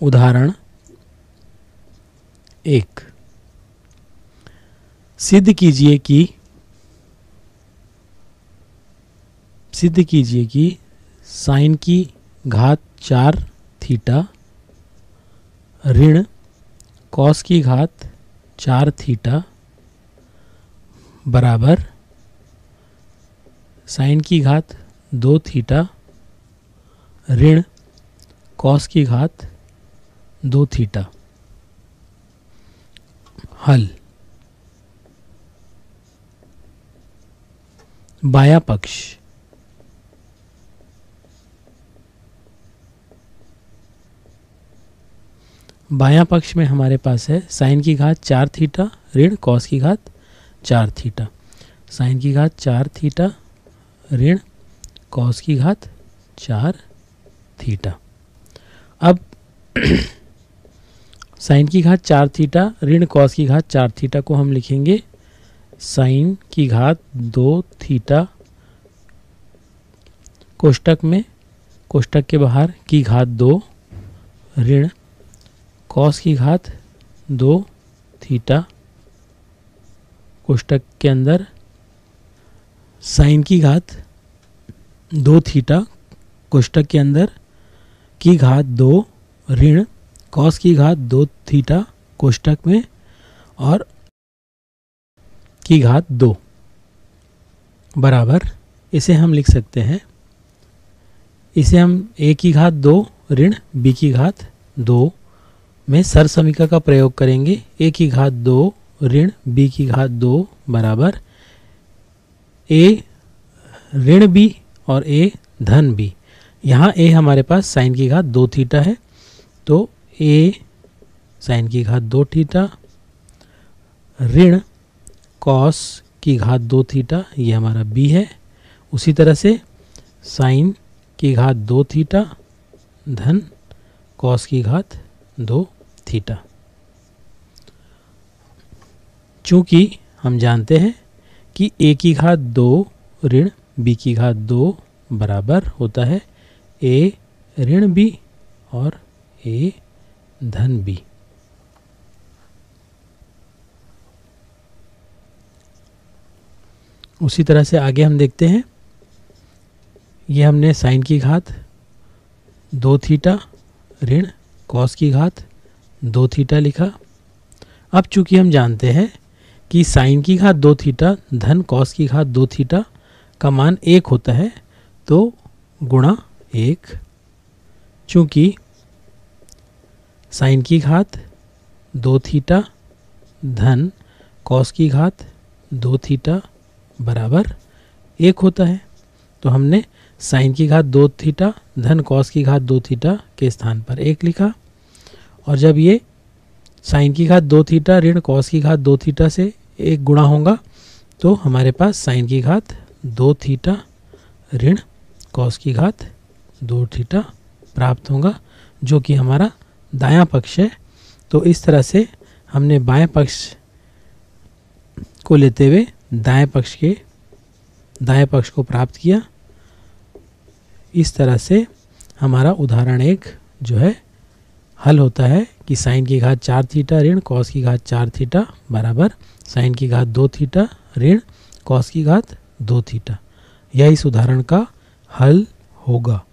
उदाहरण 1, सिद्ध कीजिए कि साइन की घात 4 थीटा ऋण कॉस की घात 4 थीटा बराबर साइन की घात 2 थीटा ऋण कॉस की घात 2 थीटा। हल। बायां पक्ष में हमारे पास है साइन की घात 4 थीटा ऋण कॉस की घात 4 थीटा। साइन की घात 4 थीटा ऋण कॉस की घात 4 थीटा। अब साइन की घात 4 थीटा ऋण कॉस की घात 4 थीटा को हम लिखेंगे साइन की घात 2 थीटा कोष्टक में, कोष्टक के बाहर की घात 2 ऋण कॉस की घात 2 थीटा कोष्टक के अंदर साइन की घात 2 थीटा कोष्टक के अंदर की घात 2 ऋण कॉस की घात 2 थीटा कोष्टक में और की घात 2 बराबर, इसे हम लिख सकते हैं, इसे हम a की घात 2 ऋण b की घात 2 में सरसमीका का प्रयोग करेंगे। a की घात 2 ऋण b की घात 2 बराबर a ऋण b और a धन b। यहाँ a हमारे पास साइन की घात 2 थीटा है, तो a साइन की घात 2 थीटा ऋण कॉस की घात 2 थीटा, ये हमारा b है। उसी तरह से साइन की घात 2 थीटा धन कॉस की घात 2 थीटा। चूंकि हम जानते हैं कि a की घात 2 ऋण b की घात 2 बराबर होता है a ऋण b और a धन b। उसी तरह से आगे हम देखते हैं, ये हमने साइन की घात 2 थीटा ऋण कॉस की घात 2 थीटा लिखा। अब चूंकि हम जानते हैं कि साइन की घात 2 थीटा धन कॉस की घात 2 थीटा का मान 1 होता है, तो गुणा 1। चूंकि साइन की घात 2 थीटा धन कॉस की घात 2 थीटा बराबर 1 होता है, तो हमने साइन की घात 2 थीटा धन कॉस की घात 2 थीटा के स्थान पर 1 लिखा। और जब ये साइन की घात 2 थीटा ऋण कॉस की घात 2 थीटा से 1 गुणा होगा, तो हमारे पास साइन की घात 2 थीटा ऋण कॉस की घात 2 थीटा प्राप्त होगा, जो कि हमारा दायां पक्ष है। तो इस तरह से हमने बाएं पक्ष को लेते हुए दाएं पक्ष को प्राप्त किया। इस तरह से हमारा उदाहरण 1 जो है हल होता है कि साइन की घात 4 थीटा ऋण कॉस की घात 4 थीटा बराबर साइन की घात 2 थीटा ऋण कॉस की घात 2 थीटा। यह इस उदाहरण का हल होगा।